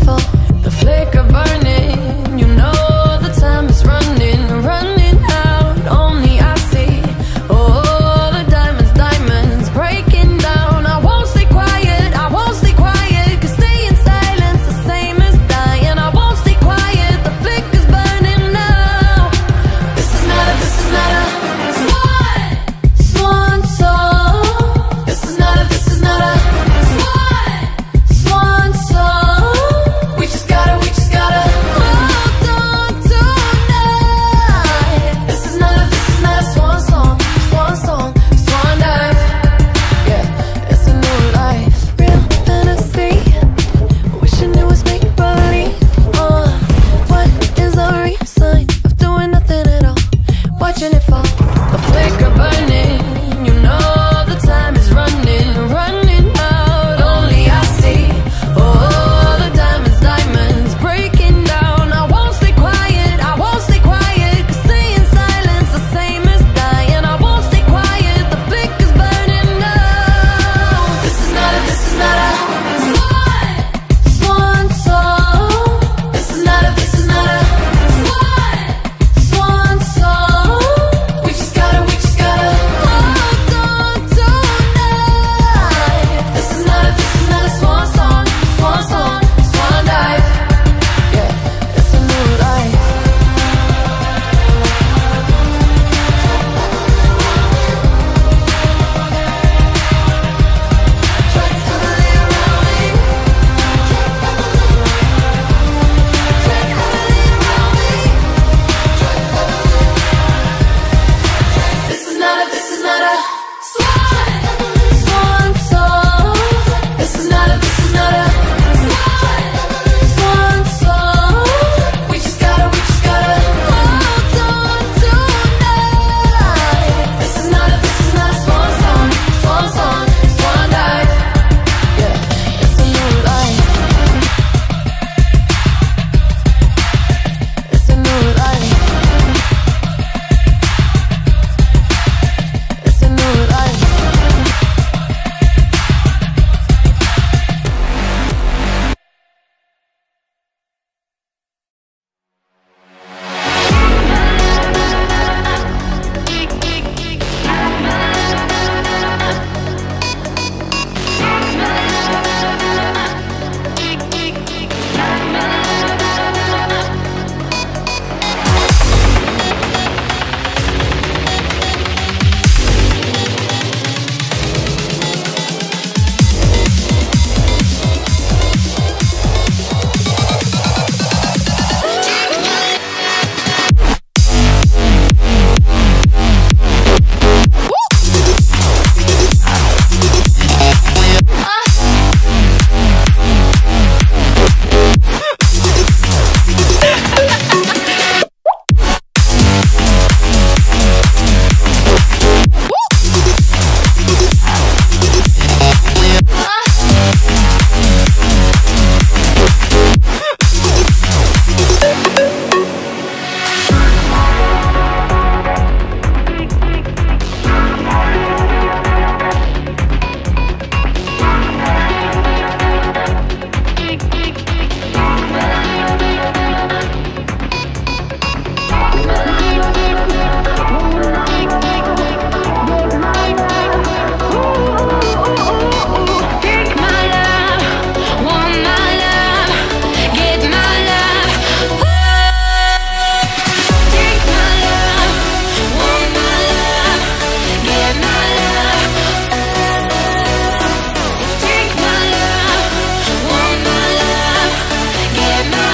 fall. The flicker burning, you know the time is running, running out. Only I see, oh, the diamonds, diamonds breaking down. I won't stay quiet, I won't stay quiet, 'cause stay in silence the same as dying. I won't stay quiet, the flicker's burning now. This is not a swan song. This is not a swan song. We just gotta hold on tonight. This is not a swan song, swan dive. Yeah, it's a new life, real fantasy. Wishing it was make believe. What is the reason of doing nothing at all? Watching it fall, the flicker burning. You know the time is running, running out. Only I see, oh, the diamonds, diamonds breaking down. I won't stay quiet, I won't stay quiet, 'cause stay in silence the same as dying. I won't stay quiet, the flicker's burning now. This is not a swan song. This is not a swan song. We just gotta hold on tonight. This is not a swan song, swan dive. Yeah, it's a new life. Try to heavily around me. Try to heavily around me. This is not a swan song. This is not a swan song. We just gotta hold on tonight. This is not a swan song, swan dive. Yeah, it's a new life. It's a new life. It's a new life. Get my